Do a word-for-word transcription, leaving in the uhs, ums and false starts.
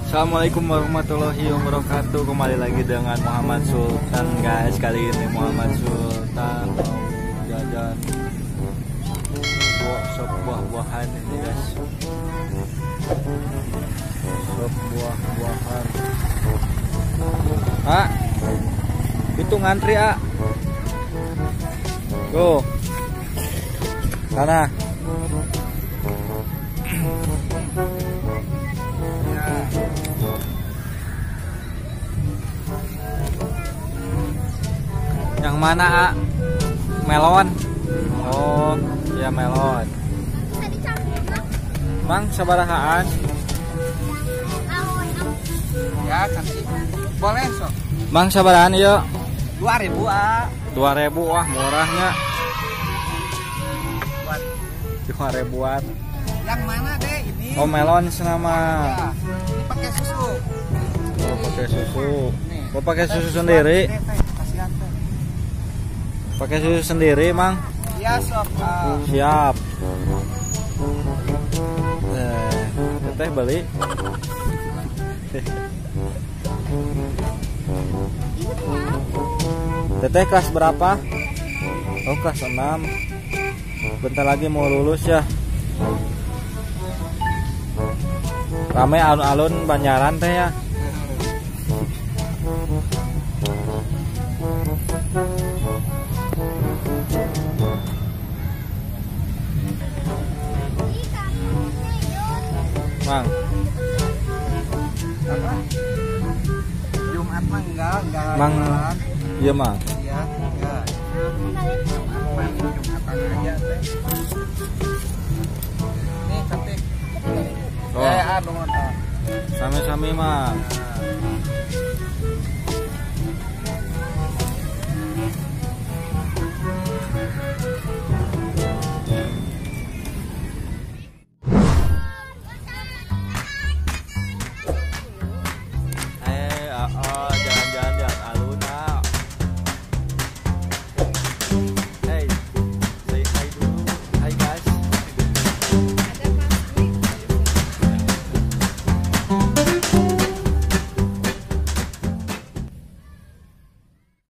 Assalamualaikum warahmatullahi wabarakatuh. Kembali lagi dengan Muhammad Sultan, guys. Kali ini Muhammad Sultan mau jajan buah sop buah-buahan ini, guys. Sop buah-buahan. Ah, itu ngantri, ah. Tuh. Sana. Yang mana, A? Melon. Oh, ya melon. Mang sabarahaan? Ya, kasih. Boleh, sok. Mang sabarahaan yuk? dua ribu, A. dua ribu, wah murahnya. Buat dua ribuan. yang mana, Dek? Ini. Oh, melon senama. Ya, ini pakai susu. Oh, pakai susu. Nih. Oh, pakai susu sendiri. Dek, Teh. Kasihan, Teh. Pakai susu sendiri, Mang. Iya, sok. A. Siap. Eh, teteh beli. Teteh kelas berapa? Oh, kelas enam. Bentar lagi mau lulus ya. Rame alun-alun Banjaran teh ya. Mang. Apa? Jumat mah enggak, enggak. Mang. jualan. Iya, Mang. Iya, enggak. Jumat mah Jumatan aja, Teh. Nih, cantik. Oh. Eh, ah, nuhun, ah. Sami-sami, Mang. Nah.